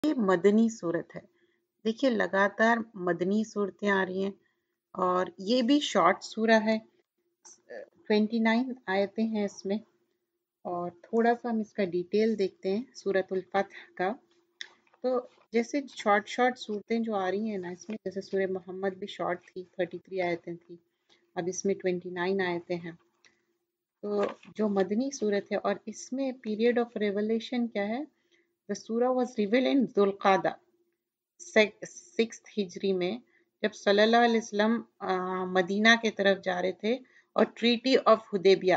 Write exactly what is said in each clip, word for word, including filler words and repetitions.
یہ مدنی صورت ہے. دیکھیے لگاتار مدنی صورتیں آ رہی ہیں اور یہ بھی شارٹ سورہ ہے. ٹوینٹی نائن آیتیں ہیں اس میں اور تھوڑا سا ہم اس کا ڈیٹیل دیکھتے ہیں سورۃ الفتح کا. تو جیسے شارٹ شارٹ صورتیں جو آ رہی ہیں نا اس میں، جیسے سورہ محمد بھی شارٹ تھی، تھرٹی تھری آیتیں تھی، اب اس میں ٹوینٹی نائن آیتیں ہیں. تو جو مدنی صورت ہے اور اس میں پیریڈ آف ریولیشن کیا ہے؟ The surah was revealed in ذوالقعدہ سکس ہجری میں، جب صلی اللہ علیہ وسلم مدینہ کے طرف جا رہے تھے اور ٹریٹی آف حدیبیہ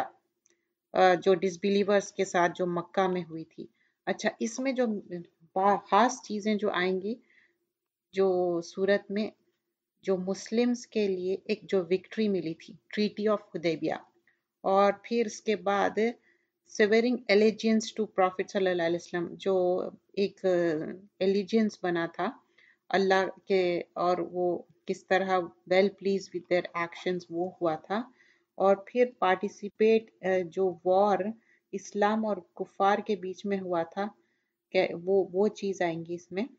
جو ڈس بلیورز کے ساتھ جو مکہ میں ہوئی تھی. اچھا، اس میں جو خاص چیزیں جو آئیں گی جو صورت میں، جو مسلمز کے لیے ایک جو وکٹری ملی تھی ٹریٹی آف حدیبیہ، اور پھر اس کے بعد سیورنگ allegiance ٹو پروفٹ صلی اللہ علیہ وسلم، جو ایک allegiance بنا تھا اللہ کے، اور وہ کس طرح well pleased with their actions وہ ہوا تھا. اور پھر پارٹیسپیٹ جو وار اسلام اور کفار کے بیچ میں ہوا تھا کہ وہ وہ چیز آئیں گی اس میں.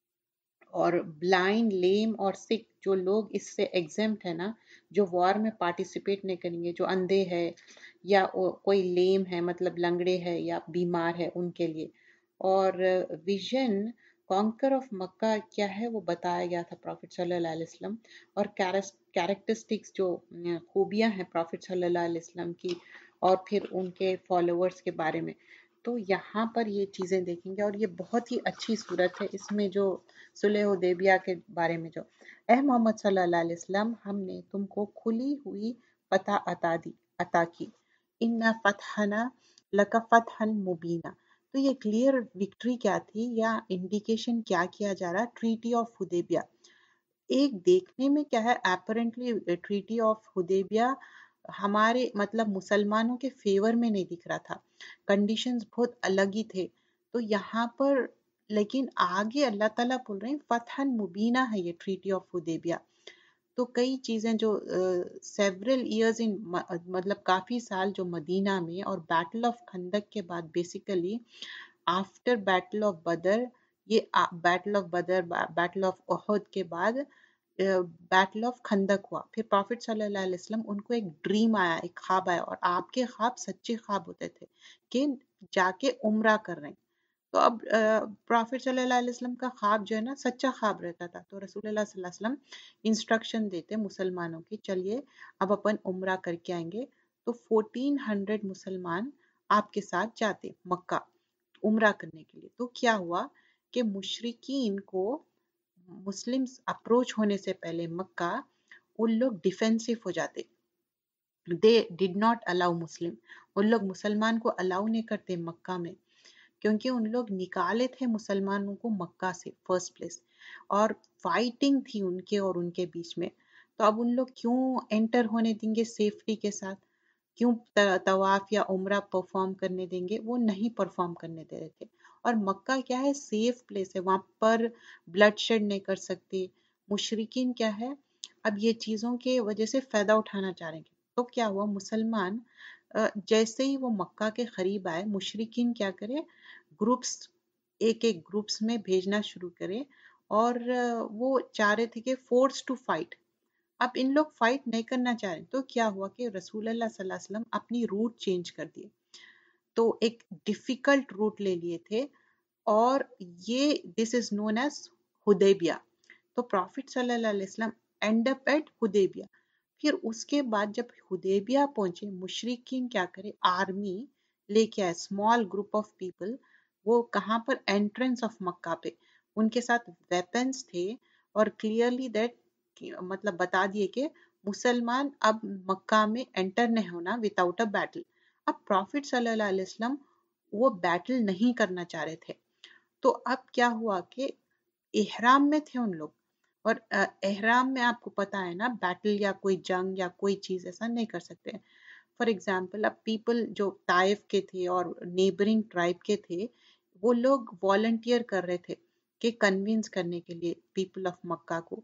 اور بلائنڈ، لیم اور سک جو لوگ اس سے ایگزمپٹ ہے نا، جو وار میں پارٹیسپیٹ نہیں کریں گے، جو اندھے ہے یا کوئی لیم ہے مطلب لنگڑے ہے یا بیمار ہے، ان کے لیے. اور ویژن کانکر آف مکہ کیا ہے وہ بتایا گیا تھا پروفٹ صلی اللہ علیہ وسلم، اور کیریکٹرسٹکس جو خوبیاں ہیں پروفٹ صلی اللہ علیہ وسلم کی اور پھر ان کے فالوورز کے بارے میں. تو یہاں پر یہ چیزیں دیکھیں گے اور یہ بہت ہی اچھی صورت ہے. اس میں جو صلح حدیبیہ کے بارے میں جو اے محمد صلی اللہ علیہ وسلم، ہم نے تم کو کھلی ہوئی فتح عطا دی عطا کی، اِنَّا فَتَحْنَا لَكَ فَتْحًا مُبِینًا. تو یہ کلیئر وکٹری کیا تھی یا انڈیکیشن کیا کیا جا رہا؟ Treaty of Hudaybiyyah. ایک دیکھنے میں کیا ہے، اپیرنٹلی ٹریٹی آف حدیبیہ ہمارے مطلب مسلمانوں کے فیور میں نہیں دکھ رہا تھا، کنڈیشنز بہت الگ ہی تھے. تو یہاں پر لیکن آگے اللہ تعالیٰ بول رہے ہیں فتح مبینہ ہے یہ ٹریٹی آف حدیبیہ. تو کئی چیزیں جو سیورل ایئرز ان مطلب کافی سال جو مدینہ میں، اور بیٹل آف خندق کے بعد basically after battle of Badr, یہ battle of Badr battle of Uhud کے بعد بیٹل آف خندق ہوا. پھر پروفٹ صلی اللہ علیہ وسلم ان کو ایک ڈریم آیا، ایک خواب آیا، اور آپ کے خواب سچے خواب ہوتے تھے کہ جا کے عمرہ کر رہے ہیں. تو اب پروفٹ صلی اللہ علیہ وسلم کا خواب جو ہے نا سچا خواب رہتا تھا. تو رسول اللہ صلی اللہ علیہ وسلم انسٹرکشن دیتے مسلمانوں کی، چلیے اب اپن عمرہ کر کے آئیں گے. تو فورٹین ہنڈریڈ مسلمان آپ کے ساتھ جاتے مکہ عمرہ کرنے کے لیے. تو کیا ہوا کہ مشرکین کو مسلمز اپروچ ہونے سے پہلے مکہ ان لوگ ڈیفینسو ہو جاتے. دے ڈڈ ناٹ الاؤ مسلم، ان لوگ مسلمان کو الاؤ نہیں کرتے مکہ میں، کیونکہ ان لوگ نکالے تھے مسلمانوں کو مکہ سے فرسٹ پلیس، اور فائٹنگ تھی ان کے اور ان کے بیچ میں. تو اب ان لوگ کیوں انٹر ہونے دیں گے سیفٹی کے ساتھ؟ کیوں طواف یا عمرہ پرفارم کرنے دیں گے؟ وہ نہیں پرفارم کرنے دے رہے تھے. اور مکہ کیا ہے؟ سیف پلیس ہے، وہاں پر بلڈ شیڈ نہیں کر سکتے. مشرکین کیا ہے، اب یہ چیزوں کے وجہ سے فائدہ اٹھانا چاہ رہے ہیں. تو کیا ہوا، مسلمان جیسے ہی وہ مکہ کے قریب آئے، مشرکین کیا کرے، گروپس ایک ایک گروپس میں بھیجنا شروع کرے، اور وہ چاہ رہے تھے کہ فورس ٹو فائٹ. اب ان لوگ فائٹ نہیں کرنا چاہ رہے. تو کیا ہوا کہ رسول اللہ صلی اللہ علیہ وسلم اپنی روٹ چینج کر دیے، تو ایک ڈیفیکلٹ روٹ لے لیے تھے، اور یہ دس از نون ایز حدیبیہ. تو پروفٹ صلی اللہ علیہ وسلم اینڈ اپ ایٹ حدیبیہ. پھر اس کے بعد جب حدیبیہ پہنچے، مشرکین کیا کرے، آرمی لے کے آئے، اسمال گروپ آف پیپل. وہ کہاں پر؟ انٹرنس آف مکہ پہ. ان کے ساتھ ویپنز تھے، اور کلیئرلی دیٹ مطلب بتا دیے کہ مسلمان اب مکہ میں انٹر نہیں ہونا وداؤٹ اے بیٹل. اب پروفٹ صلی اللہ علیہ وسلم وہ بیٹل نہیں کرنا چاہ رہے تھے. تو اب کیا ہوا کہ احرام میں تھے ان لوگ، اور احرام میں آپ کو پتا ہے نا بیٹل یا کوئی جنگ یا کوئی چیز ایسا نہیں کر سکتے. فار ایگزامپل اب پیپل جو طائف کے تھے اور نیبرنگ ٹرائب کے تھے، وہ لوگ والنٹیئر کر رہے تھے کہ کنونس کرنے کے لیے پیپل آف مکہ کو،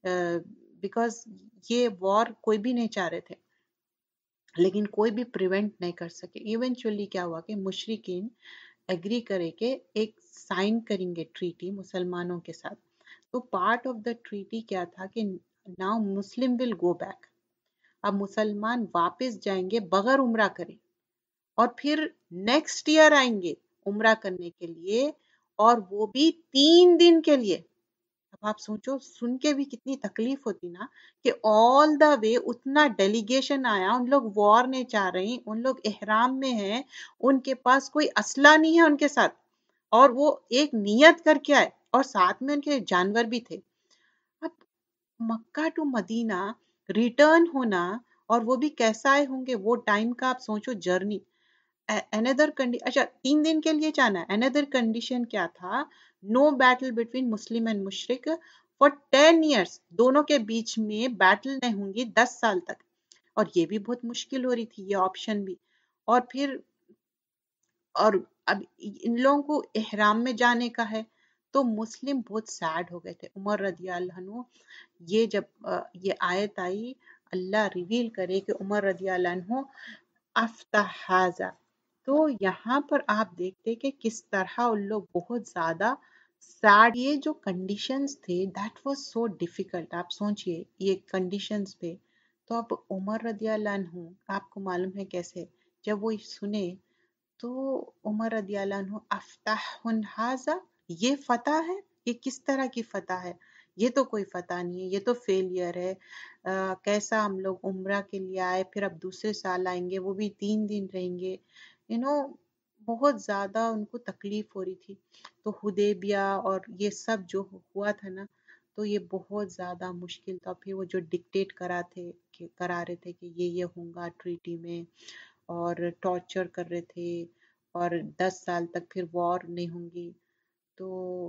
بیکاز یہ وار کوئی بھی نہیں چاہ رہے تھے، لیکن کوئی بھی پریونٹ نہیں کر سکے. ایونچولی کیا ہوا کہ مشرکین एग्री करे कि एक साइन करेंगे ट्रीटी मुसलमानों के साथ। तो पार्ट ऑफ द ट्रीटी क्या था कि now Muslim will go back, अब मुसलमान वापस जाएंगे बगैर उम्रा करे, और फिर नेक्स्ट ईयर आएंगे उम्रा करने के लिए, और वो भी तीन दिन के लिए। अब आप सोचो, सुन के भी कितनी तकलीफ होती ना, कि ऑल द वे उतना डेलीगेशन आया, उन लोग वॉर नहीं चाह रहे, उन लोग एहराम में हैं, उनके पास कोई असला नहीं है उनके साथ, और वो एक नियत करके आए, और साथ में उनके जानवर भी थे। अब मक्का टू मदीना रिटर्न होना, और वो भी कैसा आए होंगे, वो टाइम का आप सोचो जर्नी। अनदर कंडीशन, अच्छा तीन दिन के लिए जाना है, अनदर कंडीशन क्या था, no battle between Muslim and मुशरिक फॉर टेन ईयर्स, दोनों के बीच में बैटल नहीं होंगी दस साल तक। और ये भी बहुत मुश्किल हो रही थी ये ऑप्शन भी। और फिर और अब इन लोगों को एहराम में जाने का है, तो मुस्लिम बहुत सैड हो गए थे। उमर रदी अल्लाह अन्हु, ये जब अ, ये आयत आई, अल्लाह रिवील करे कि उमर रदी अल्लाह अन्हु अफ्ताहाजा, तो यहाँ पर आप देखते कि किस तरह उन लोग बहुत ज्यादा सैड, ये जो कंडीशंस थे दैट वाज सो डिफिकल्ट। आप सोचिए ये कंडीशंस पे। तो अब उमर रदी अल्लाह अन्हु, आपको मालूम है कैसे, जब वो सुने, तो उमर रदी अल्लाह अन्हु अफ्ताहुन हाजा, ये फतह है, ये किस तरह की फतह है, ये तो कोई फतह नहीं है, ये तो फेलियर है। अ, कैसा हम लोग उम्रा के लिए आए, फिर अब दूसरे साल आएंगे, वो भी तीन दिन रहेंगे, यू नो बहुत ज्यादा उनको तकलीफ हो रही थी। तो हुदैबिया और ये सब जो हुआ था ना, तो ये बहुत ज्यादा मुश्किल था। फिर वो जो डिक्टेट करा थे कि करा रहे थे कि ये ये होगा ट्रीटी में, और टॉर्चर कर रहे थे, और दस साल तक फिर वॉर नहीं होंगी। तो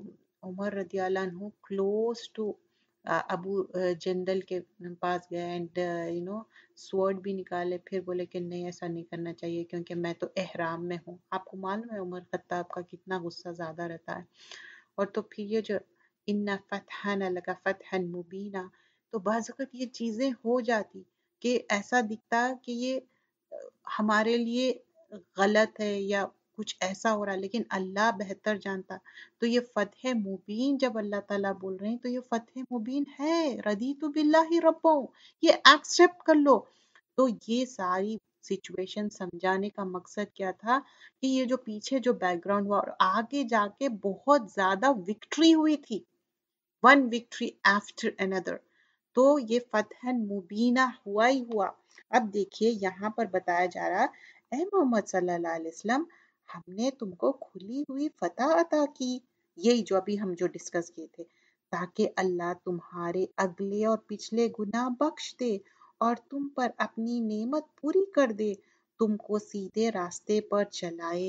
उमर रदी अल्लाह अन्हु close to Abu uh, Jandal के पास गए, एंड यू नो स्वॉर्ड भी निकाले, फिर बोले कि नहीं ऐसा नहीं करना चाहिए, क्योंकि मैं तो एहराम में हूँ। आपको मालूम है उमर खत्ताब का कितना गुस्सा ज्यादा रहता है। और तो फिर ये जो इन्ना फतहन लगा फतहन मुबीना, तो बाज़ वक़्त ये चीजें हो जाती कि ऐसा दिखता कि ये अ, हमारे लिए गलत है या कुछ ऐसा हो रहा है, लेकिन अल्लाह बेहतर जानता। तो ये फतह मुबीन जब अल्लाह ताला बोल रहे हैं, तो ये फतह मुबीन है, रदीतु बिल्लाहि रब्बो, ये एक्सेप्ट कर लो। तो ये सारी सिचुएशन समझाने का मकसद क्या था, कि ये जो पीछे जो बैकग्राउंड हुआ, और आगे जाके बहुत ज्यादा विक्ट्री हुई थी, वन विक्ट्री आफ्टर अनदर। तो ये फतहन मुबीना हुआ ही हुआ। अब देखिए यहाँ पर बताया जा रहा, ए मोहम्मद सल्लल्लाहु अलैहि वसल्लम, हमने तुमको खुली हुई फतह अता की, यही जो अभी हम जो डिस्कस किए थे, ताकि अल्लाह तुम्हारे अगले और पिछले गुनाह बख्श दे, और तुम पर अपनी नेमत पूरी कर दे, तुमको सीधे रास्ते पर चलाए।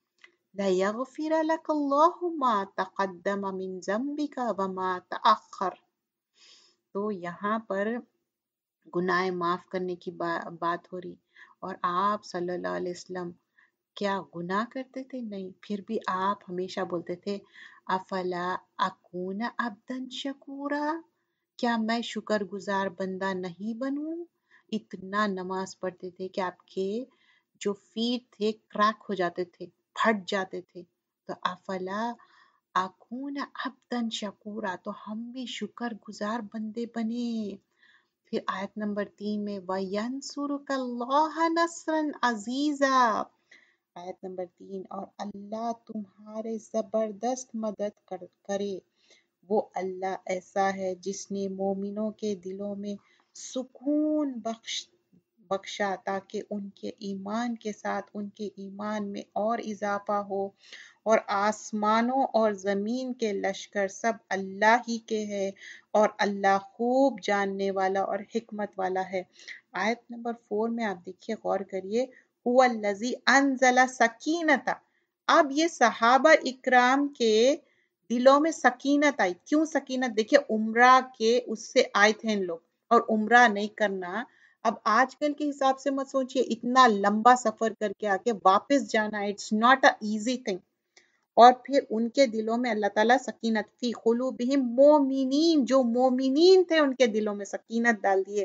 लयगफिर लकल्लाहु मा तक़द्दम मिन ज़म्बिका व मा तअख़्ख़र। तो यहाँ पर गुनाह माफ करने की बा, बात हो रही, और आप सल्लल्लाहु अलैहि वसल्लम क्या गुनाह करते थे? नहीं, फिर भी आप हमेशा बोलते थे, अफला अकून अब्दन शकूरा, क्या मैं शुक्रगुजार बंदा नहीं बनूं? इतना नमाज पढ़ते थे कि आपके जो फीट थे क्रैक हो जाते थे, फट जाते थे। तो अफला अकून अब्दन शकूरा, तो हम भी शुक्रगुजार बंदे बने। फिर आयत नंबर तीन में वयंसुरुकल्लाह नस्रन अजीजा, आयत नंबर तीन, और अल्लाह तुम्हारे जबरदस्त मदद कर, करे। वो अल्लाह ऐसा है जिसने मोमिनों के दिलों में सुकून बख्श बख्शा, ताकि उनके ईमान के साथ उनके ईमान में और इजाफा हो। और आसमानों और जमीन के लश्कर सब अल्लाह ही के हैं, और अल्लाह खूब जानने वाला और हिकमत वाला है। आयत नंबर फोर में आप देखिए, गौर करिए, हुवल्लज़ी अंज़ला सकीनता। अब ये सहाबा इकराम के दिलों में सकीनत आई। क्यों सकीनत? देखिए उम्रा के उससे आए थे इन लोग, और उम्रा नहीं करना, अब आजकल के हिसाब से मत सोचिए, इतना लंबा सफर करके आके वापस जाना, it's not a easy thing. और फिर उनके दिलों में अल्लाह ताला सकीनत फी कुलूबिहिम मोमिनीन, जो मोमिनीन थे उनके दिलों में सकीनत डाल दिए,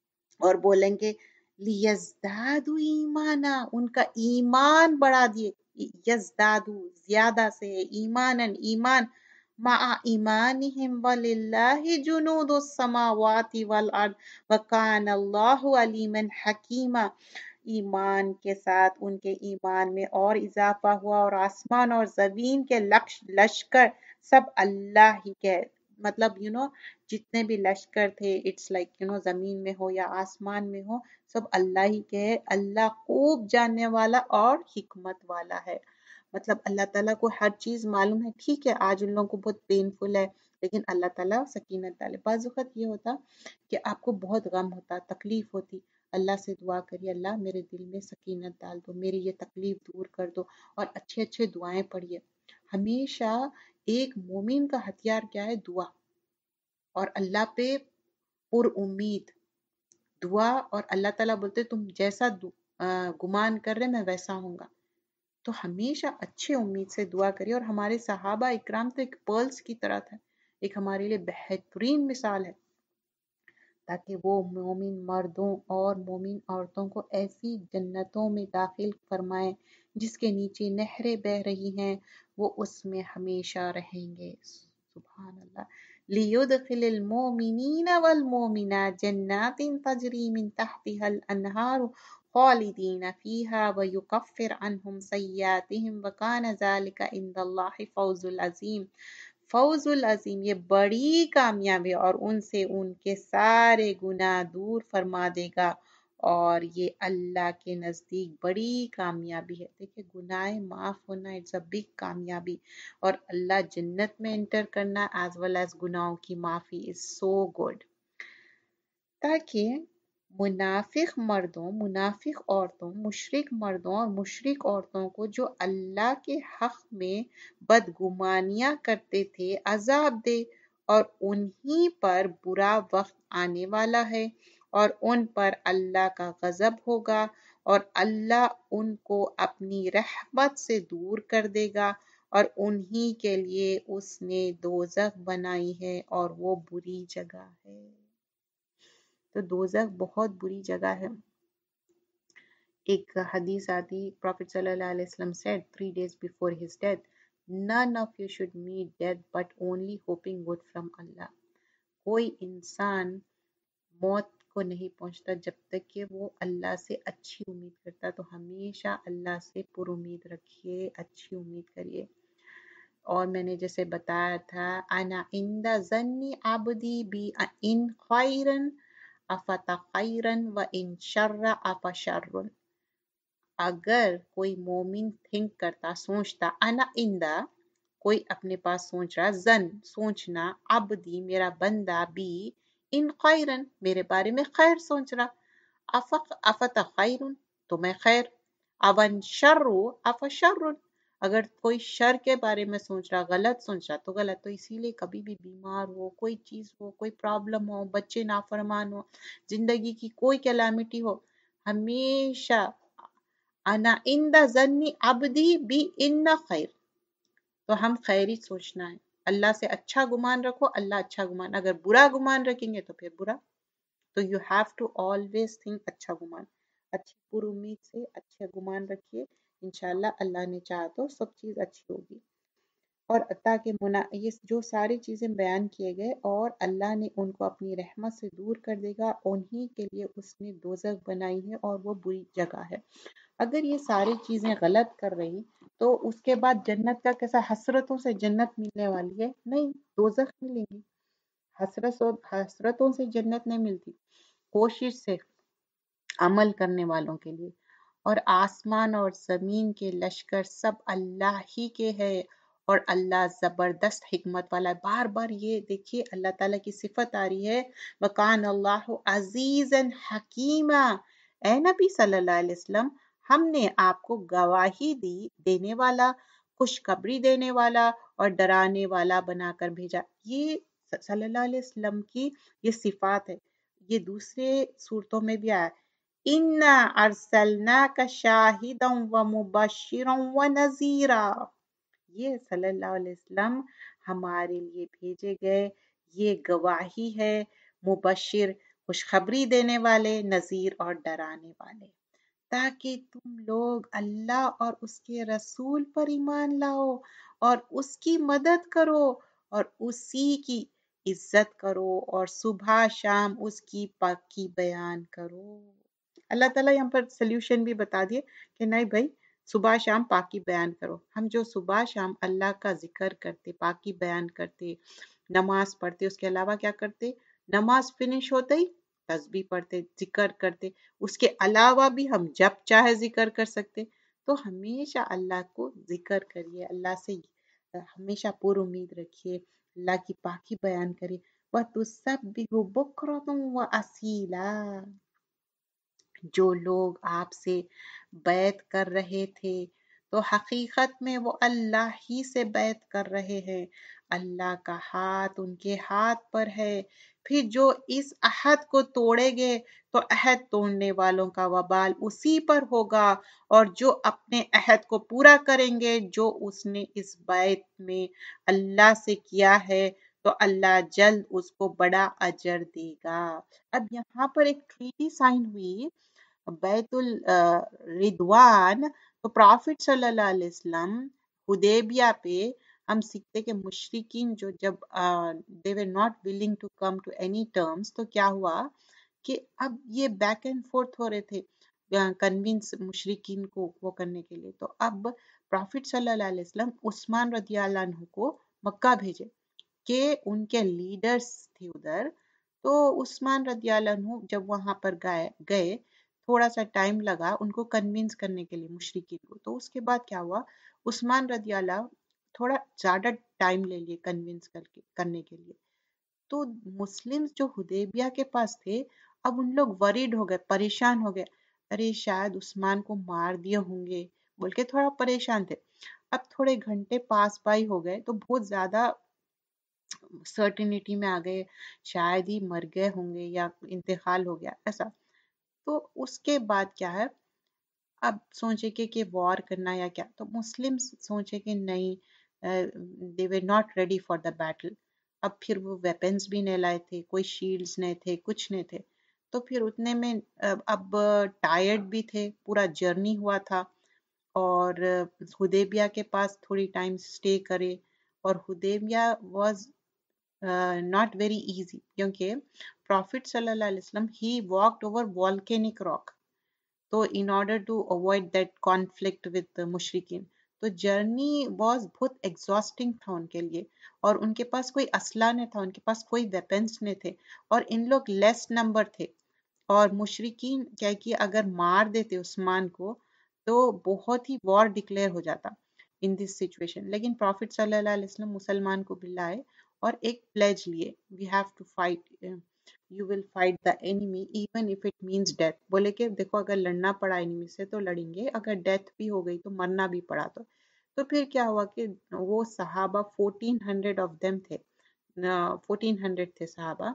और बोलेंगे लियज़दादु ईमाना, उनका ईमान बढ़ा दिए। यज़दादू ज्यादा से ईमानन ईमान मा ईमानिहिम वलिल्लाहि जुनूदुस समावाति वल अर्द व कान अल्लाहु अलीमन हकीमा। ईमान के साथ उनके ईमान में और इजाफा हुआ और आसमान और जमीन के लक्ष लश्कर सब अल्लाह ही के, मतलब यू you नो know, जितने भी लश्कर थे, इट्स लाइक यू नो जमीन में हो या आसमान में हो, सब अल्लाह ही के है। अल्लाह खूब जानने वाला और हिकमत वाला है। मतलब अल्लाह ताला को हर चीज मालूम है। ठीक है, आज उन लोगों को बहुत पेनफुल है, लेकिन अल्लाह ताला सकीनत डाले। बाज़ वक़्त ये होता कि आपको बहुत गम होता, तकलीफ होती, अल्लाह से दुआ करिए, अल्लाह मेरे दिल में सकीनत डाल दो, मेरी ये तकलीफ दूर कर दो, और अच्छे अच्छे दुआएं पढ़िए। हमेशा एक मोमिन का हथियार क्या है? दुआ, और अल्लाह पे पुर उम्मीद दुआ। और अल्लाह ताला बोलते तुम जैसा गुमान कर रहे मैं वैसा होऊंगा। तो हमेशा अच्छे उम्मीद से दुआ करिए। और हमारे सहाबा इकराम तो एक पर्ल्स की तरह था, एक हमारे लिए बेहतरीन मिसाल है, ताकि वो मोमिन मर्दों और मोमिन औरतों को ऐसी जन्नतों में दाखिल फरमाए जिसके नीचे नहरें बह रही हैं, वो उसमें हमेशा रहेंगे। सुभान अल्लाह। लियुदखिलिल मोमिनीन वल मोमिनात जन्नातिन तजरी मिन तहतिहल अनहार खालिदीन फीहा व युकफ्फिर अन्हुम सय्यातिहिम व कान ज़ालिका इंदल्लाहि फौजुल अज़ीम। फौजुल अजीम, ये बड़ी कामयाबी, और उनसे उनके सारे गुनाह दूर फरमा देगा, और ये अल्लाह के नजदीक बड़ी कामयाबी है। देखिए, गुनाह माफ होना इट्स अ बिग कामयाबी, और अल्लाह जन्नत में एंटर करना एज वेल एज गुनाहों की माफी इज सो गुड। ताकि मुनाफिक मर्दों, मुनाफिक औरतों, मुशरिक मर्दों और मुशरिक औरतों को जो अल्लाह के हक में बदगुमानियां करते थे अजाब दे, और उन्हीं पर बुरा वक्त आने वाला है, और उन पर अल्लाह का गजब होगा, और अल्लाह उनको अपनी रहमत से दूर कर देगा, और उन्हीं के लिए उसने दोज़ख बनाई है, और वो बुरी जगह है। तो दोज़ख बहुत बुरी जगह है। एक हदीस आती, प्रॉफिट सल्लल्लाहु अलैहि वसल्लम said three days before his death, none of you should meet death but only hoping good from Allah। कोई इंसान मौत को नहीं पहुंचता जब तक कि वो अल्लाह से अच्छी उम्मीद करता। तो हमेशा अल्लाह से पुर उम्मीद रखिए, अच्छी उम्मीद करिए। और मैंने जैसे बताया था, अना इंदा ज़न्नी अब्दी बी इन खैरन अफता खैरन व इन शर्रा अफा शर्रुन। अगर कोई मोमिन थिंक करता, सोचता, अना इंदा कोई अपने पास सोच रहा, जन सोचना, अब्दी मेरा बंदा, बी इन खैरन मेरे बारे में खैर सोच रहा, अफक अफता खैरुन तो मैं खैर, अवन शर्रु अफ शर्रुन अगर कोई शर के बारे में सोच रहा, गलत सोच रहा तो गलत। तो इसीलिए कभी भी बीमार हो, कोई चीज हो, कोई प्रॉब्लम हो, बच्चे नाफरमान हो, जिंदगी की कोई कैलामिटी हो, हमेशा अना इंदा जन्नी अब्दी बी इन्ना खैर, तो हम खैर ही सोचना है। अल्लाह से अच्छा गुमान रखो, अल्लाह अच्छा गुमान, अगर बुरा गुमान रखेंगे तो फिर बुरा। तो you have to always think अच्छा गुमान, अच्छी पुर उम्मीद से अच्छा गुमान रखिए। इंशाल्लाह अल्लाह ने चाहा तो सब चीज़ अच्छी होगी। और ताकि मुना ये जो सारी चीज़ें बयान किए गए, और अल्लाह ने उनको अपनी रहमत से दूर कर देगा, उन्हीं के लिए उसने दोज़ख बनाई है, और वो बुरी जगह है। अगर ये सारी चीज़ें गलत कर रही तो उसके बाद जन्नत का कैसा, हसरतों से जन्नत मिलने वाली है? नहीं, दोज़ख मिलेंगी। हसरत हसरतों से जन्नत नहीं मिलती, कोशिश से अमल करने वालों के लिए। और आसमान और जमीन के लश्कर सब अल्लाह ही के है, और अल्लाह जबरदस्त हिकमत वाला है। बार बार ये देखिए अल्लाह ताला की सिफत आ रही है, वकान अल्लाह अजीजन हकीमा। ए नबी सल्लल्लाहु अलैहि वसल्लम, हमने आपको गवाही दी देने वाला, खुशखबरी देने वाला और डराने वाला बनाकर भेजा। ये सल्लल्लाहु अलैहि वसल्लम की ये सिफात है। ये दूसरे सूरतों में भी आया, इन्ना अरसलनाका शाहिदन व मुबश्शिरन व नज़ीरा। ये सल्लल्लाहु अलैहि वसल्लम हमारे लिए भेजे गए, ये गवाही है, मुबश्शिर खुशखबरी देने वाले, नज़ीर और डराने वाले। تاکہ تم لوگ اللہ اور اس کے رسول پر ایمان لاؤ اور اس کی مدد کرو اور اسی کی عزت کرو اور صبح شام اس کی پاکی بیان کرو۔ اللہ تعالیٰ یہاں پر سلیوشن بھی بتا دیے کہ نہیں بھائی، صبح شام پاکی بیان کرو۔ ہم جو صبح شام اللہ کا ذکر کرتے، پاکی بیان کرتے، نماز پڑھتے، اس کے علاوہ کیا کرتے؟ نماز فنش ہوتے ہی تسبیح پڑھتے، ذکر کرتے، اس کے علاوہ بھی ہم جب چاہے ذکر کر سکتے۔ تو ہمیشہ اللہ کو ذکر کریے، اللہ سے ہمیشہ پر امید رکھیے، اللہ کی پاکی بیان کریے۔ وَتُسَبِّحُ بُكْرَةً وَأَصِيلًا۔ جو لوگ آپ سے بیعت کر رہے تھے تو حقیقت میں وہ اللہ ہی سے بیعت کر رہے ہیں، اللہ کا ہاتھ ان کے ہاتھ پر ہے۔ پھر جو اس عہد کو توڑے گے تو عہد توڑنے والوں کا وبال اسی پر ہوگا، اور جو اپنے عہد کو پورا کریں گے جو اس نے اس بیعت میں اللہ سے کیا ہے تو اللہ جلد اس کو بڑا اجر دے گا۔ اب یہاں پر ایک ٹریٹی سائن ہوئی بیت الردوان، تو پرافٹ صلی اللہ علیہ وسلم حدیبیہ پہ ہم سیکھتے کہ مشرکین جو جب they were not willing to come to any terms، تو کیا ہوا کہ اب یہ بیک اینڈ فورتھ ہو رہے تھے کنونس مشرکین کو وہ کرنے کے لیے۔ تو اب پرافٹ صلی اللہ علیہ وسلم عثمان رضی اللہ عنہ کو مکہ بھیجے کہ ان کے لیڈرز تھے ادھر۔ تو عثمان رضی اللہ عنہ جب وہاں پر گئے گئے تھوڑا سا ٹائم لگا ان کو کنونس کرنے کے لیے مشرکین کو۔ تو اس کے بعد کیا ہوا، عثمان رضی اللہ تھوڑا زیادہ ٹائم لے لیے کنونس کر کے کرنے کے لیے۔ تو مسلم جو حدیبیہ کے پاس تھے اب ان لوگ وریڈ ہو گئے، پریشان ہو گئے، ارے شاید عثمان کو مار دیے ہوں گے بول کے تھوڑا پریشان تھے۔ اب تھوڑے گھنٹے پاس بائی ہو گئے تو بہت زیادہ سرٹینٹی میں آ گئے، شاید ہی مر گئے ہوں گے یا انتقال ہو گیا ایسا۔ تو اس کے بعد کیا ہے، اب سوچے کہ کہ وار کرنا یا کیا، تو مسلم سوچے کہ نہیں، they were not ready for the battle۔ اب پھر وہ ویپنز بھی نہیں لائے تھے، کوئی شیلڈز نہیں تھے، کچھ نہیں تھے۔ تو پھر اتنے میں اب ٹائرڈ بھی تھے، پورا جرنی ہوا تھا، اور حدیبیہ کے پاس تھوڑی ٹائم سٹے کرے، اور Hudaybiyyah was not very easy کیونکہ پرافٹ صلی اللہ علیہ وسلم he walked over volcanic rock, تو in order to avoid that conflict with مشرکین، تو جرنی واز بہت ایگزاسٹنگ تھا ان کے لیے، اور ان کے پاس کوئی اسلحہ نہیں تھا، ان کے پاس کوئی ویپنس نہیں تھے، اور ان لوگ لیس نمبر تھے، اور مشرکین کیا کہ اگر مار دیتے عثمان کو تو بہت ہی وار ڈکلیئر ہو جاتا ان دس سچویشن۔ لیکن پرافٹ صلی اللہ علیہ وسلم مسلمان کو بلائے اور ایک پلیج لیے، we have to fight, you will fight the enemy even if it means death, بولے کہ دیکھو اگر لڑنا پڑا اینیمی سے تو لڑیں گے، اگر ڈیتھ بھی ہو گئی تو مرنا بھی پڑا تو۔ تو پھر کیا ہوا کہ وہ صحابہ فورٹین ہنڈریڈ آف دیم تھے، فورٹین ہنڈریڈ تھے صحابہ،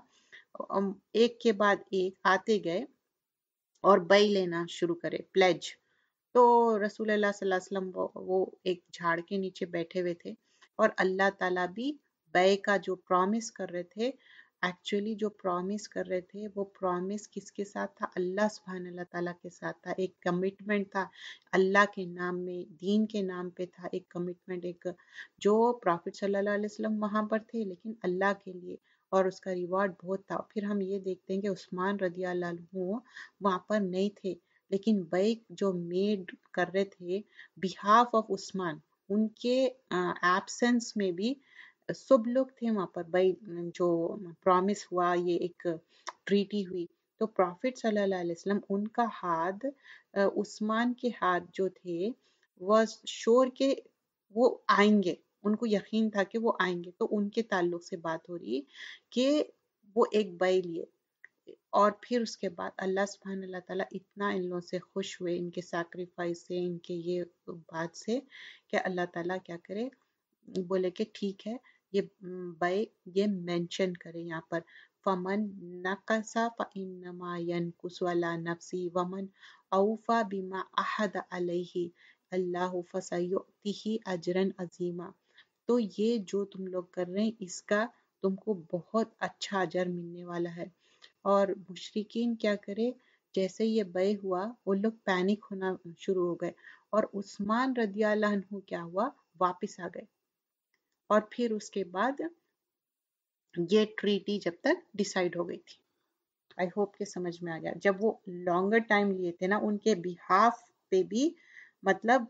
ایک کے بعد ایک آتے گئے اور بیع لینا شروع کرے، پلیج۔ تو رسول اللہ صلی اللہ علیہ وسلم وہ, وہ ایک جھاڑ کے نیچے بیٹھے ہوئے تھے، اور اللہ تعالیٰ بھی بیع کا جو پرومس کر رہے تھے، ایکچولی جو پرومس کر رہے تھے وہ پرومس کس کے ساتھ تھا؟ اللہ سبحانہ اللہ تعالیٰ کے ساتھ تھا، ایک کمٹمنٹ تھا اللہ کے نام میں، دین کے نام پہ تھا ایک کمٹمنٹ، ایک جو پرافٹ صلی اللہ علیہ وسلم وہاں پر تھے لیکن اللہ کے لیے، اور اس کا ریوارڈ بہت تھا۔ پھر ہم یہ دیکھتے ہیں کہ عثمان رضی اللہ عنہ وہاں پر نہیں تھے، لیکن بیع جو میڈ کر رہے تھے بہاف آف عثمان، ان کے ایبسنس میں بھی سب لوگ تھے وہاں پر، بیع جو پرومس ہوا، یہ ایک ٹریٹی ہوئی، تو پرافٹ صلی اللہ علیہ وسلم ان کا ہاتھ، عثمان کے ہاتھ جو تھے واز شور کہ وہ آئیں گے، ان کو یقین تھا کہ وہ آئیں گے، تو ان کے تعلق سے بات ہو رہی کہ وہ ایک بیع لیے، اور پھر اس کے بعد اللہ سبحانہ اللہ تعالیٰ اتنا ان لوگوں سے خوش ہوئے، ان کے سیکریفائس سے، ان کے یہ بات سے، کہ اللہ تعالیٰ کیا کرے، بولے کہ ٹھیک ہے یہ بیع یہ مینشن کرے یہاں پر، فمن نقص فانما ينقص على نفسه ومن اوفى بما عهد عليه اللہ فسيؤتيه اجرا عظیما۔ تو یہ جو تم لوگ کر رہے ہیں اس کا تم کو بہت اچھا اجر ملنے والا ہے۔ اور مشرکین کیا کرے جیسے یہ بے ہوا وہ لوگ پینک ہونا شروع ہو گئے، اور عثمان رضی اللہ عنہ کیا ہوا، واپس آ گئے، اور پھر اس کے بعد یہ ٹریٹی جب تک ڈیسائیڈ ہو گئی تھی۔ آئی ہوپ کہ سمجھ میں آ گیا۔ جب وہ لانگر ٹائم لیے تھے نا، ان کے بہاف پہ بھی مطلب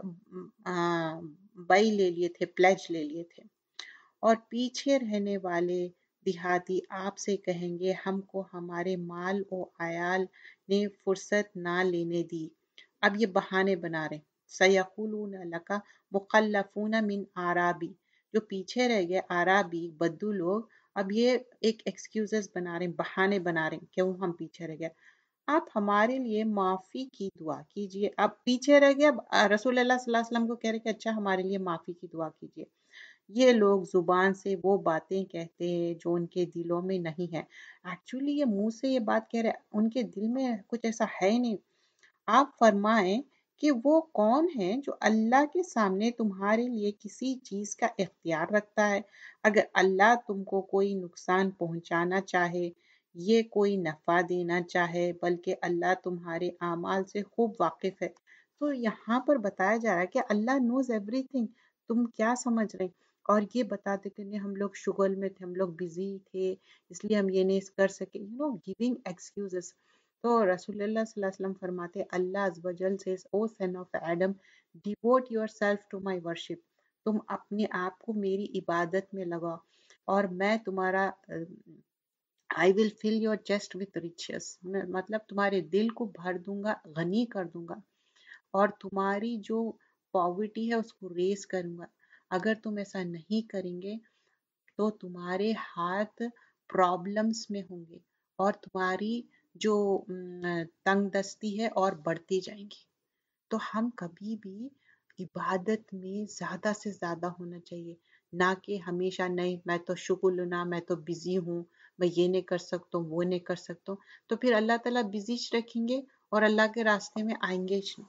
بائی لے لیے تھے، پلیج لے لیے تھے۔ اور پیچھے رہنے والے دیہاتی آپ سے کہیں گے ہم کو ہمارے مال و عیال نے فرصت نہ لینے دی۔ اب یہ بہانے بنا رہے ہیں۔ سَيَقُولُونَ لَكَ مُخَلَّفُونَ مِنْ أَعْرَابِ، جو پیچھے رہ گئے عرابی بدو لوگ، اب یہ ایک ایکسکیوزز بنا رہے ہیں، بہانے بنا رہے ہیں، کیوں ہم پیچھے رہ گئے۔ آپ ہمارے لیے معافی کی دعا کیجئے۔ اب پیچھے رہ گئے، اب رسول اللہ صلی اللہ علیہ وسلم کو کہہ رہے کہ اچھا ہمارے لیے معافی کی دعا کیجئے۔ یہ لوگ زبان سے وہ باتیں کہتے ہیں جو ان کے دلوں میں نہیں ہے۔ ایکچولی یہ منہ سے یہ بات کہہ رہے ہیں، ان کے دل میں کچھ ایسا ہے ہی نہیں۔ آپ فرمائیں کہ وہ کون ہے جو اللہ کے سامنے تمہارے لیے کسی چیز کا اختیار رکھتا ہے؟ اگر اللہ تم کو کوئی نقصان پہنچانا چاہے، یہ کوئی نفع دینا چاہے، بلکہ اللہ تمہارے اعمال سے خوب واقف ہے۔ تو یہاں پر بتایا جا رہا ہے کہ اللہ نوز ایوری تھنگ، تم کیا سمجھ رہے ہیں؟ اور یہ بتاتے کہ نہیں ہم لوگ شغل میں تھے، ہم لوگ بزی تھے، اس لیے ہم یہ نہیں کر سکے، یو نو گیونگ ایکسکیوزز۔ تو رسول اللہ صلی اللہ علیہ وسلم فرماتے اللہ عز و جل سے O son of Adam devote yourself to my worship, تم اپنے آپ کو میری عبادت میں لگاؤ، اور میں تمہارا I will fill your chest with riches، مطلب تمہارے دل کو بھر دوں گا، غنی کر دوں گا، اور تمہاری جو پاورٹی ہے اس کو ریز کروں گا۔ اگر تم ایسا نہیں کریں گے تو تمہارے ہاتھ پرابلمس میں ہوں گے، اور تمہاری جو تنگ دستی ہے اور بڑھتی جائیں گی۔ تو ہم کبھی بھی عبادت میں زیادہ سے زیادہ ہونا چاہیے، نہ کہ ہمیشہ نہیں میں تو شغل نہ، میں تو بزی ہوں، میں یہ نہیں کر سکتا ہوں، وہ نہیں کر سکتا ہوں، تو پھر اللہ تعالیٰ بزی رکھیں گے اور اللہ کے راستے میں آئیں گے نہیں۔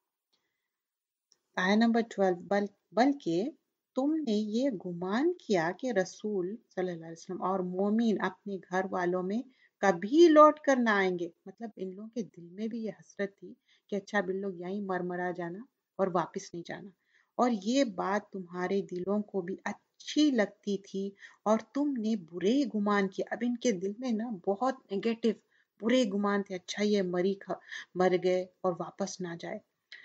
آیا نمبر ٹویلو، بل بلکہ تم نے یہ گمان کیا کہ رسول صلی اللہ علیہ وسلم اور مومن اپنے گھر والوں میں کبھی لوٹ کر نہ آئیں گے۔ مطلب ان لوگوں کے دل میں بھی یہ حسرت تھی کہ اچھا اب ان لوگ یہیں مرمرا جانا اور واپس نہیں جانا، اور یہ بات تمہارے دلوں کو بھی اچھی لگتی تھی اور تم نے برے گمان کیا۔ اب ان کے دل میں نا بہت نیگیٹو برے گمان تھے، اچھا یہ مری کھا مر گئے اور واپس نہ جائے،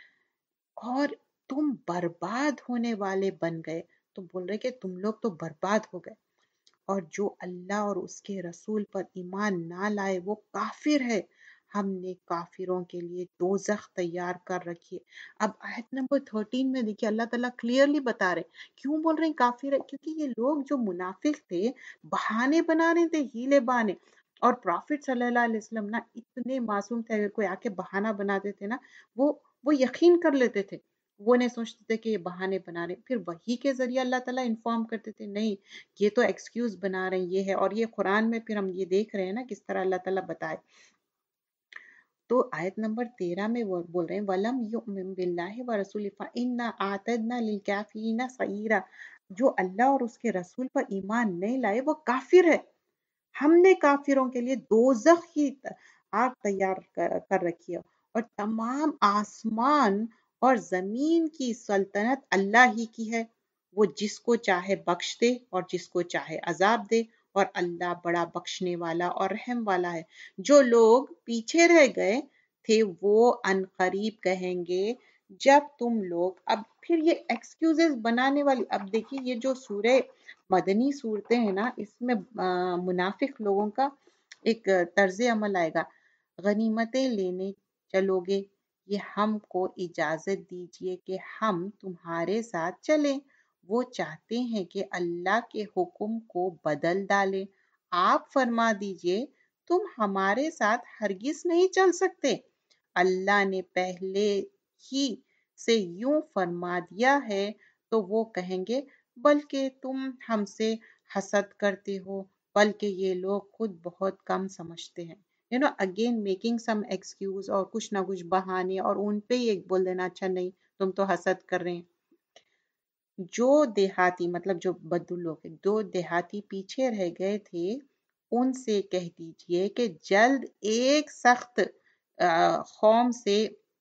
اور تم برباد ہونے والے بن گئے۔ تو بول رہے کہ تم لوگ تو برباد ہو گئے، اور جو اللہ اور اس کے رسول پر ایمان نہ لائے وہ کافر ہے، ہم نے کافروں کے لیے دوزخ تیار کر رکھی ہے۔ اب آیت نمبر تھرٹین میں دیکھیے اللہ تعالیٰ کلیئرلی بتا رہے کیوں بول رہے ہیں کافر ہے، کیونکہ یہ لوگ جو منافق تھے بہانے بنا رہے تھے، ہیلے بہانے، اور پرافٹ صلی اللہ علیہ وسلم نا اتنے معصوم تھے، اگر کوئی آ کے بہانہ بناتے تھے نا وہ وہ یقین کر لیتے تھے، وہ نہیں سوچتے تھے کہ یہ بہانے بنا رہے، پھر وحی کے ذریعے اللہ تعالیٰ انفارم کرتے تھے نہیں یہ تو ایکسکیوز بنا رہے ہیں، یہ ہے، اور یہ قرآن میں پھر ہم یہ دیکھ رہے ہیں نا کس طرح اللہ تعالیٰ بتائے۔ تو آیت نمبر تیرہ میں وہ بول رہے ہیں وَلَمْ يُؤْمِن بِاللَّهِ وَرَسُولِهِ فَإِنَّا أَعْتَدْنَا لِلْكَافِرِينَ سَعِيرًا، جو اللہ اور اس کے رسول پر ایمان نہیں لائے وہ کافر ہے، ہم نے کافروں کے لیے دوزخ کی آگ تیار کر رکھی ہے، اور تمام آسمان اور زمین کی سلطنت اللہ ہی کی ہے، وہ جس کو چاہے بخش دے اور جس کو چاہے عذاب دے، اور اللہ بڑا بخشنے والا اور رحم والا ہے۔ جو لوگ پیچھے رہ گئے تھے وہ ان قریب کہیں گے جب تم لوگ، اب پھر یہ ایکسکیوزز بنانے والی، اب دیکھیے یہ جو سورہ مدنی صورتیں ہیں نا اس میں منافق لوگوں کا ایک طرز عمل آئے گا، غنیمتیں لینے چلو گے، یہ ہم کو اجازت دیجئے کہ ہم تمہارے ساتھ چلیں، وہ چاہتے ہیں کہ اللہ کے حکم کو بدل ڈالیں، آپ فرما دیجئے تم ہمارے ساتھ ہرگز نہیں چل سکتے، اللہ نے پہلے ہی سے یوں فرما دیا ہے، تو وہ کہیں گے بلکہ تم ہم سے حسد کرتے ہو، بلکہ یہ لوگ خود بہت کم سمجھتے ہیں، you know again making some excuse اور کچھ نہ کچھ بہانے، اور ان پہ ہی ایک بول دینا اچھا نہیں تم تو حسد کر رہے ہیں۔ جو دیہاتی مطلب جو بدو لوگ ہیں، دو دیہاتی پیچھے رہ گئے تھے ان سے کہہ دیجئے کہ جلد ایک سخت قوم سے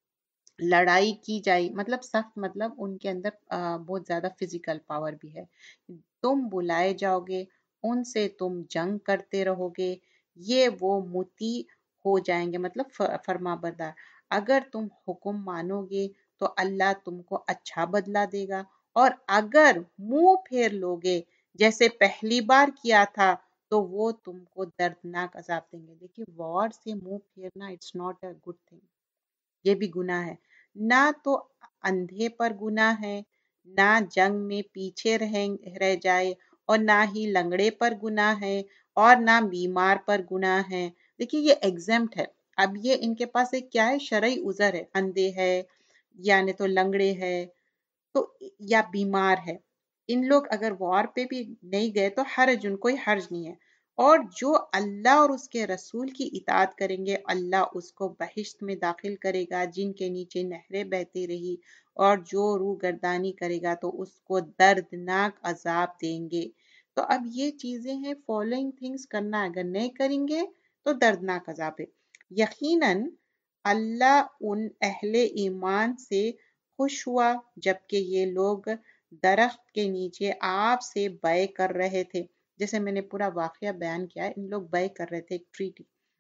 لڑائی کی جائے، مطلب سخت، مطلب ان کے اندر بہت زیادہ فزیکل پاور بھی ہے، تم بلائے جاؤ گے، ان سے تم جنگ کرتے رہو گے، یہ وہ مطیع ہو جائیں گے، مطلب فرما بردار، اگر تم حکم مانو گے تو اللہ تم کو اچھا بدلہ دے گا، اور اگر منہ پھیر لوگے جیسے پہلی بار کیا تھا تو وہ تم کو دردناک عذاب دیں گے۔ دیکھیے وار سے منہ پھیرنا it's not a good thing, یہ بھی گناہ ہے، نہ تو اندھے پر گناہ ہے، نہ جنگ میں پیچھے رہ جائے، اور نہ ہی لنگڑے پر گناہ ہے، اور نہ بیمار پر گناہ ہے۔ دیکھیے یہ ایگزمپٹ ہے، اب یہ ان کے پاس ایک کیا ہے، شرعی عذر ہے، اندھے ہے یعنی تو لنگڑے ہے تو یا بیمار ہے، ان لوگ اگر وار پہ بھی نہیں گئے تو حرج، ان کوئی حرج نہیں ہے، اور جو اللہ اور اس کے رسول کی اطاعت کریں گے اللہ اس کو بہشت میں داخل کرے گا جن کے نیچے نہریں بہتی رہی، اور جو روح گردانی کرے گا تو اس کو دردناک عذاب دیں گے۔ تو اب یہ چیزیں ہیں، فالوئنگ تھنگز کرنا، اگر نہیں کریں گے تو دردناک عذاب ہے۔ یقیناً اللہ ان اہل ایمان سے خوش ہوا جبکہ یہ لوگ درخت کے نیچے آپ سے بیع کر رہے تھے، جیسے میں نے پورا واقعہ بیان کیا ہے، ان لوگ بیع کر رہے تھے ایک ٹریٹی،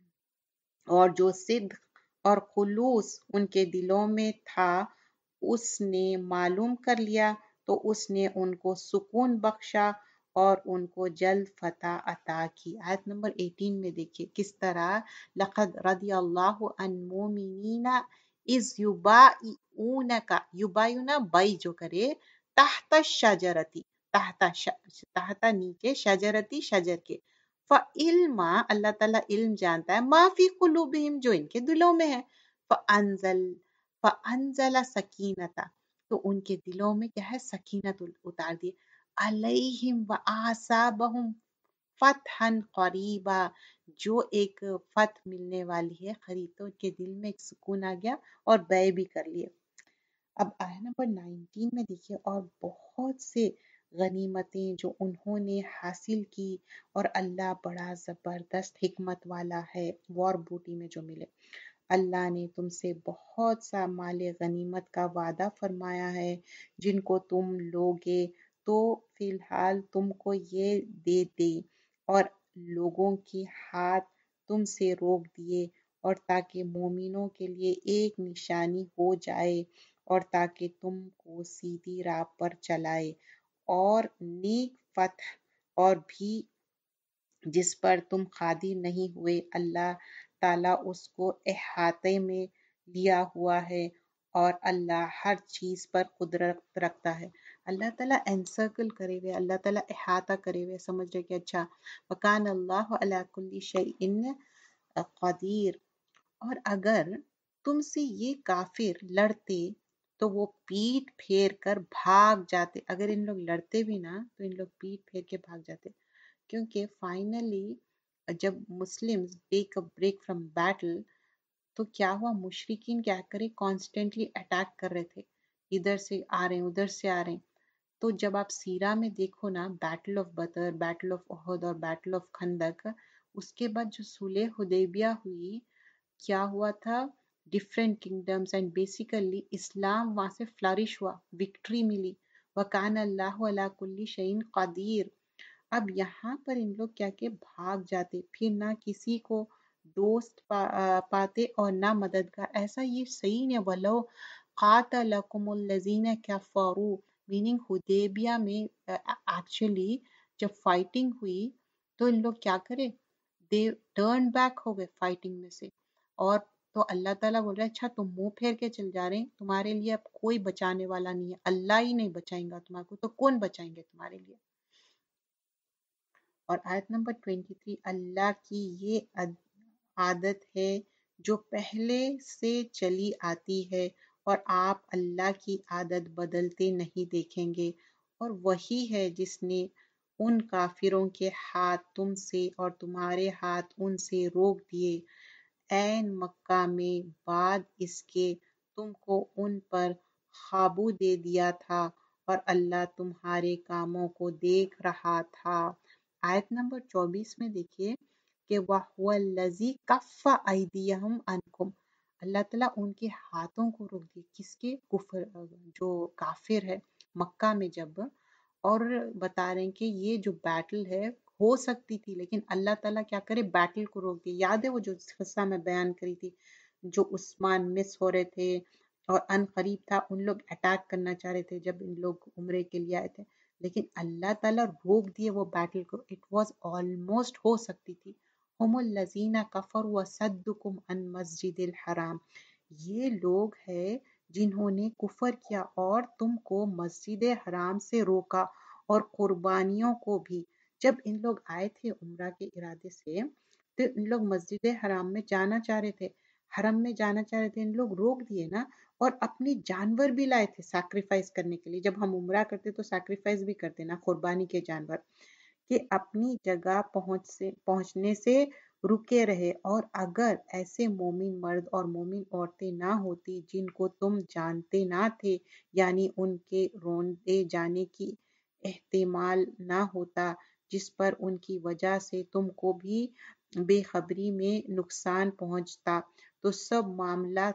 اور جو صدق اور خلوص ان کے دلوں میں تھا اس نے معلوم کر لیا تو اس نے ان کو سکون بخشا اور ان کو جلد فتح عطا کی۔ آیت نمبر اٹھارہ میں دیکھیے کس طرح لقد رضی اللہ عن المؤمنین اذ یبایعونک، یبایعون بائی جو کرے، تحت الشجرتی، تحت تحت نیچے، شجرتی شجر کے، فعلم اللہ تعالیٰ علم جانتا ہے، ما فی قلوبہم جو ان کے دلوں میں ہے، فانزل فانزل سکینتا تو ان کے دلوں میں کیا ہے، سکینت اتار دی، علیہم وآصابہم فتحا قریبا جو ایک فتح ملنے والی ہے قریب، تو ان کے دل میں ایک سکون آ گیا اور بیع بھی کر لیے۔ اب آیت نمبر نائنٹین میں دیکھیے، اور بہت سے غنیمتیں جو انہوں نے حاصل کی، اور اللہ بڑا زبردست حکمت والا ہے، وار بوٹی میں جو ملے، اللہ نے تم سے بہت سا مال غنیمت کا وعدہ فرمایا ہے، جن کو تم لوگے تو فی الحال تم کو یہ دے دے، اور لوگوں کی ہاتھ تم سے روک دیے، اور تاکہ مومنوں کے لیے ایک نشانی ہو جائے، اور تاکہ تم کو سیدھی راہ پر چلائے، اور نیک فتح اور بھی جس پر تم قادر نہیں ہوئے، اللہ تعالیٰ اس کو احاطے میں لیا ہوا ہے، اور اللہ ہر چیز پر قدرت رکھتا ہے۔ اللہ تعالیٰ انسرکل کرے ہوئے، اللہ تعالیٰ احاطہ کرے ہوئے، سمجھ رہے کہ اچھا وَكَانَ اللَّهُ عَلَىٰ كُلِّ شَيْءٍ قدیر، اور اگر تم سے یہ کافر لڑتے تو وہ پیٹ پھیر کر بھاگ جاتے، اگر ان لوگ لڑتے بھی نا تو ان لوگ پیٹ پھیر کے بھاگ جاتے، کیونکہ فائنلی جب Muslim take a break from battle تو کیا ہوا، مشرکین کیا کرے، کانسٹنٹلی اٹیک کر رہے تھے، ادھر سے آ رہے ہیں ادھر سے آ رہے ہیں، تو جب آپ سیرہ میں دیکھو نا، battle of Badr, battle of Uhud اور بیٹل آف خندق، اس کے بعد جو صلح حدیبیہ ہوئی، کیا ہوا تھا، ڈفرینٹ کنگڈمز اینڈ بیسیکلی اسلام وہاں سے فلرش ہوا، وکٹری ملی، وَكَانَ اللَّهُ عَلَىٰ كُلِّ شَيْءٍ قدیر۔ اب یہاں پر ان لوگ کیا کہ بھاگ جاتے، پھر نہ کسی کو دوست پا پاتے اور نہ مددگار، ایسا یہ صحیح نہیں، وَلَوْ قَاتَلَكُمُ الَّذِينَ كَفَرُوا، میننگ حدیبیہ میں ایکچولی جب فائٹنگ ہوئی تو ان لوگ کیا کرے، دے ٹرن بیک ہو گئے فائٹنگ میں سے، اور تو اللہ تعالیٰ بول رہا ہے اچھا تم منہ پھیر کے چل جا رہے ہیں، تمہارے لیے اب کوئی بچانے والا نہیں ہے، اللہ ہی نہیں بچائیں گا تمہارے کو، تو کون بچائیں گے تمہارے لیے۔ اور آیت نمبر تیئیس، اللہ کی یہ عادت ہے جو پہلے سے چلی آتی ہے، اور آپ اللہ کی عادت بدلتے نہیں دیکھیں گے، اور وہی ہے جس نے ان کافروں کے ہاتھ تم سے اور تمہارے ہاتھ ان سے روک دیے عین مکہ میں، بعد اس کے تم کو ان پر قابو دے دیا تھا، اور اللہ تمہارے کاموں کو دیکھ رہا تھا۔ آیت نمبر چوبیس میں دیکھیے کہ وَهُوَ الَّذِي كَفَّ أَيْدِيَهُمْ عَنْكُمْ، اللہ تعالیٰ ان کے ہاتھوں کو روک دیے. کس کے؟ کفر جو کافر ہے مکہ میں جب، اور بتا رہے ہیں کہ یہ جو بیٹل ہے ہو سکتی تھی لیکن اللہ تعالیٰ کیا کرے بیٹل کو روک دے. یاد ہے وہ جو قصہ میں بیان کری تھی، جو عثمان مس ہو رہے تھے اور ان قریب تھا ان لوگ اٹیک کرنا چاہ رہے تھے جب ان لوگ عمرے کے لیے آئے تھے، لیکن اللہ تعالیٰ روک دیے وہ بیٹل کو. اٹ واز آلموسٹ ہو سکتی تھی. ہم الذین کفروا وصدکم عن مسجد الحرام، یہ لوگ ہے جنہوں نے کفر کیا اور تم کو مسجد حرام سے روکا، اور قربانیوں کو بھی. جب ان لوگ آئے تھے عمرہ کے ارادے سے تو ان لوگ مسجد حرام میں جانا چاہ رہے تھے، حرم میں جانا چاہ رہے تھے، ان لوگ روک دیے نا. اور اپنی جانور بھی لائے تھے سیکریفائس کرنے کے لیے. جب ہم عمرہ کرتے تو سیکریفائس بھی کرتے نا، قربانی کے جانور، کہ اپنی جگہ پہنچ سے پہنچنے سے رکے رہے. اور اگر ایسے مومن مرد اور مومن عورتیں نہ ہوتی جن کو تم جانتے نہ تھے، یعنی ان کے روندے جانے کی احتمال نہ ہوتا جس پر ان کی وجہ سے تم کو بھی بے خبری میں نقصان پہنچتا، تو سب معاملہ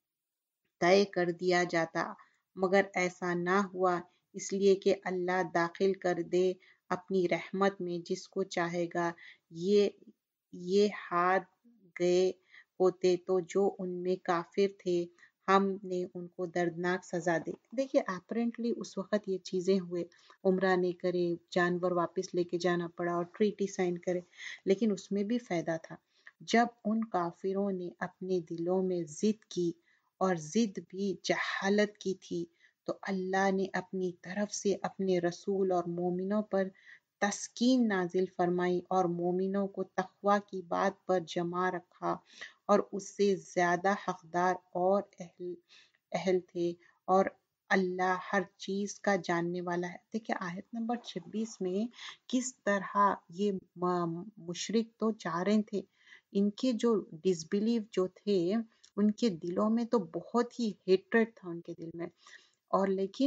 طے کر دیا جاتا. مگر ایسا نہ ہوا، اس لیے کہ اللہ داخل کر دے اپنی رحمت میں جس کو چاہے گا. یہ یہ ہاتھ گئے ہوتے تو جو ان میں کافر تھے ہم نے ان کو دردناک سزا دی. دیکھیے اپرنٹلی اس وقت یہ چیزیں ہوئے، عمرہ نہیں کرے، جانور واپس لے کے جانا پڑا اور ٹریٹی سائن کرے، لیکن اس میں بھی فائدہ تھا. جب ان کافروں نے اپنے دلوں میں ضد کی، اور ضد بھی جہالت کی تھی، تو اللہ نے اپنی طرف سے اپنے رسول اور مومنوں پر تسکین نازل فرمائی اور مومنوں کو تقوی کی بات پر جمع رکھا، اور اس سے زیادہ حقدار اور اہل اہل تھے، اور اللہ ہر چیز کا جاننے والا ہے. دیکھیں آیت نمبر چھبیس میں کس طرح یہ مشرک تو چاہ رہے تھے، ان کے جو ڈسبلیو جو تھے ان کے دلوں میں تو بہت ہی ہیٹریٹ تھا ان کے دل میں، اور لیکن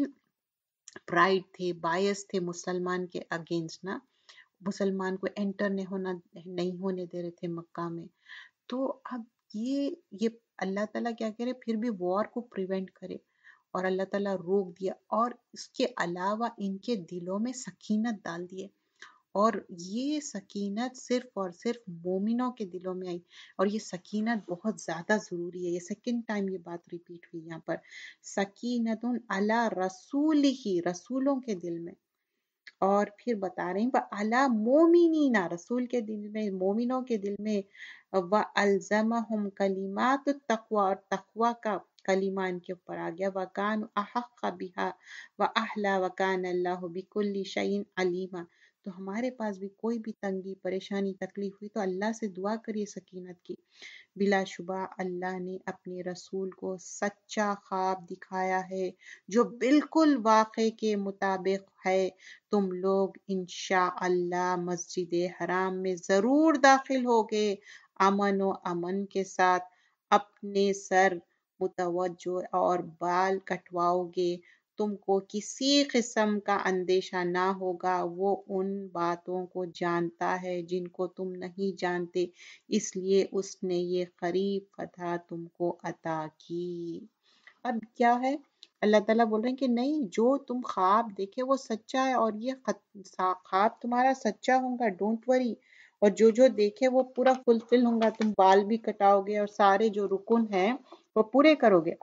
پرائڈ تھے، بائس تھے مسلمان کے اگینسٹ نا. مسلمان کو انٹر نہیں ہونا نہیں ہونے دے رہے تھے مکہ میں. تو اب یہ یہ اللہ تعالیٰ کیا کرے، پھر بھی وار کو پریونٹ کرے، اور اللہ تعالیٰ روک دیا، اور اس کے علاوہ ان کے دلوں میں سکینت ڈال دیے. اور یہ سکینت صرف اور صرف مومنوں کے دلوں میں آئی، اور یہ سکینت بہت زیادہ ضروری ہے. یہ سیکنڈ ٹائم یہ بات ریپیٹ ہوئی یہاں پر، سکینت علی رسول ہی، رسولوں کے دل میں. اور پھر بتا رہے ہیں وَعَلَى مُؤْمِنِينَ، رسول کے دل میں، مومنوں کے دل میں، وَأَلْزَمَهُمْ كَلِمَاتُ التَّقْوَى، اور تقوی کا کلمہ ان کے اوپر آ گیا. وَكَانُوا أَحَقَّ بِهَا وَأَهْلَىٰ وَكَانَ اللَّهُ بِكُلِّ شَيْءٍ عَلِيمًا. تو ہمارے پاس بھی کوئی بھی تنگی، پریشانی، تکلیف ہوئی تو اللہ سے دعا کریے سکینت کی. بلا شبہ اللہ نے اپنے رسول کو سچا خواب دکھایا ہے جو بالکل واقع کے مطابق ہے. تم لوگ انشاءاللہ مسجد حرام میں ضرور داخل ہوگے امن و امن کے ساتھ، اپنے سر متوجہ اور بال کٹواؤ گے. تم کو کسی قسم کا اندیشہ نہ ہوگا. وہ ان باتوں کو جانتا ہے جن کو تم نہیں جانتے، اس لیے اس نے یہ قریب فتح تم کو عطا کی. اب کیا ہے، اللہ تعالیٰ بول رہے ہیں کہ نہیں، جو تم خواب دیکھے وہ سچا ہے، اور یہ خواب تمہارا سچا ہوگا، ڈونٹ وری. اور جو جو دیکھے وہ پورا فلفل ہوگا. تم بال بھی کٹاؤ گے اور سارے جو رکن ہیں وہ پورے کرو گے.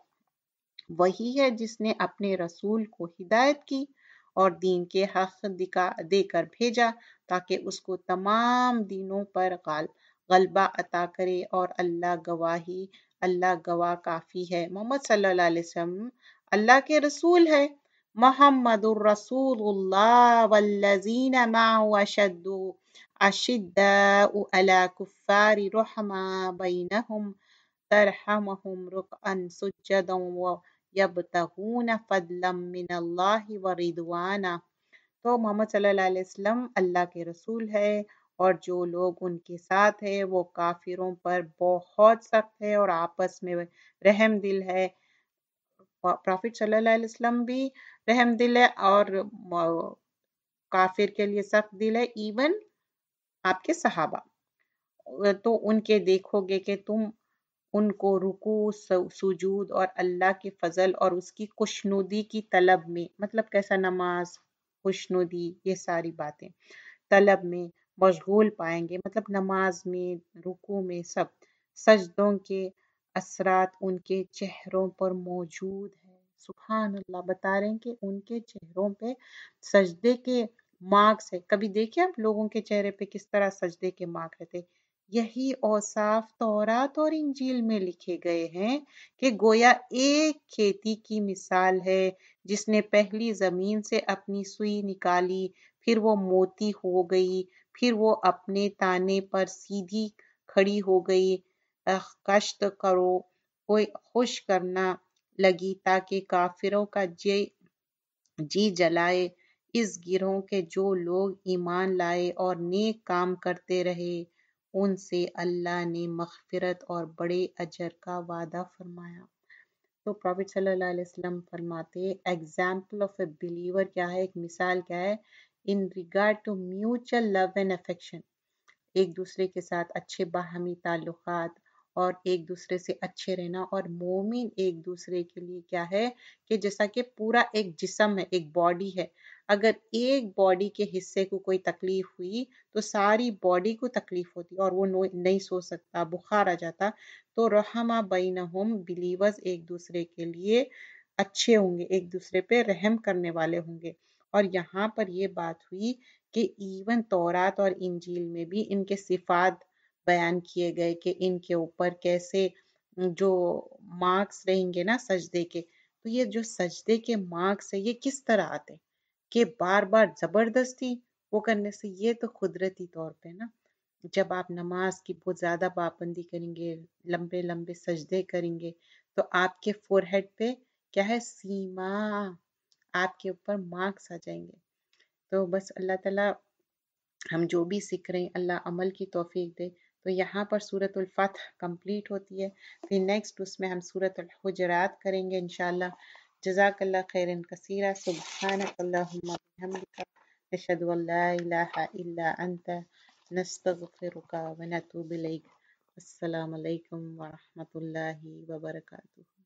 وہی ہے جس نے اپنے رسول کو ہدایت کی اور دین کے حق دکھا دے کر بھیجا تاکہ اس کو تمام دینوں پر غلبہ عطا کرے، اور اللہ گواہی اللہ گواہ کافی ہے. محمد صلی اللہ علیہ وسلم اللہ کے رسول ہے. محمد الرسول اللہ والذین معه اشد اشداء علی کفار رحماء بینہم ترحمهم رکعا سجدا ویبتغون فضلا من اللہ ورضوانا. تو محمد صلی اللہ علیہ وسلم اللہ کے رسول ہے، اور جو لوگ ان کے ساتھ ہیں وہ کافروں پر بہت سخت ہے اور آپس میں رحم دل ہے. پرافٹ صلی اللہ علیہ وسلم بھی رحم دل ہے اور کافر کے لیے سخت دل ہے، ایون آپ کے صحابہ. تو ان کے دیکھو گے کہ تم ان کو رکوع سجود اور اللہ کے فضل اور اس کی خوشنودی کی طلب میں، مطلب کیسا نماز، خوشنودی، یہ ساری باتیں طلب میں مشغول پائیں گے، مطلب نماز میں، رکوع میں، سب سجدوں کے اثرات ان کے چہروں پر موجود ہے۔ سبحان اللہ، بتا رہے ہیں کہ ان کے چہروں پہ سجدے کے مارکس ہے۔ کبھی دیکھیں آپ لوگوں کے چہرے پہ کس طرح سجدے کے مارک رہتے، یہی اوصاف تورات اور انجیل میں لکھے گئے ہیں کہ گویا ایک کھیتی کی مثال ہے جس نے پہلی زمین سے اپنی سوئی نکالی، پھر وہ موٹی ہو گئی، پھر وہ اپنے تانے پر سیدھی کھڑی ہو گئی، کاشت کرو کوئی خوش کرنا لگی تاکہ کافروں کا جی جی جلائے۔ اس گروہ کے جو لوگ ایمان لائے اور نیک کام کرتے رہے ان سے اللہ نے مغفرت اور بڑے اجر کا وعدہ فرمایا۔ تو پروفیٹ صلی اللہ علیہ وسلم فرماتے ایگزامپل آف اے بلیور کیا ہے، ایک مثال کیا ہے، in regard to mutual love and affection, ایک دوسرے کے ساتھ اچھے باہمی تعلقات اور ایک دوسرے سے اچھے رہنا، اور مومن ایک دوسرے کے لیے کیا ہے کہ جیسا کہ پورا ایک جسم ہے، ایک باڈی ہے، اگر ایک باڈی کے حصے کو کوئی تکلیف ہوئی تو ساری باڈی کو تکلیف ہوتی اور وہ نہیں سو سکتا، بخار آ جاتا، تو رحمہ بینہم، بلیورز ایک دوسرے کے لیے اچھے ہوں گے، ایک دوسرے پہ رحم کرنے والے ہوں گے۔ اور یہاں پر یہ بات ہوئی کہ ایون تورات اور انجیل میں بھی ان کے صفات بیان کیے گئے کہ ان کے اوپر کیسے جو مارکس رہیں گے نا سجدے کے، تو یہ جو سجدے کے مارکس ہے یہ کس طرح آتے کہ بار بار زبردستی وہ کرنے سے، یہ تو قدرتی طور پہ نا، جب آپ نماز کی بہت زیادہ پابندی کریں گے، لمبے لمبے سجدے کریں گے، تو آپ کے فور ہیڈ پہ کیا ہے، سیما، آپ کے اوپر مارکس آ جائیں گے۔ تو بس اللہ تعالیٰ ہم جو بھی سیکھ رہے ہیں اللہ عمل کی توفیق دے۔ تو یہاں پر سورۃ الفتح کمپلیٹ ہوتی ہے، پھر نیکسٹ اس میں ہم سورۃ الحجرات کریں گے انشاءاللہ۔ جزاک اللہ خیرا کثیرا، سبحانک اللہم وبحمدک، نشہد ان لا الہ الا انت، نستغفرک ونتوب الیک۔ السلام علیکم ورحمۃ اللہ وبرکاتہ۔